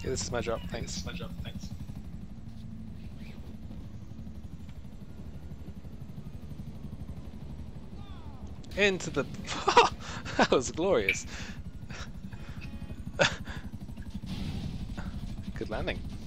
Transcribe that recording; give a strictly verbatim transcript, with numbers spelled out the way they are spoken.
Okay, this is my job. Thanks. This is my job. Thanks. Into the... That was glorious. Good landing.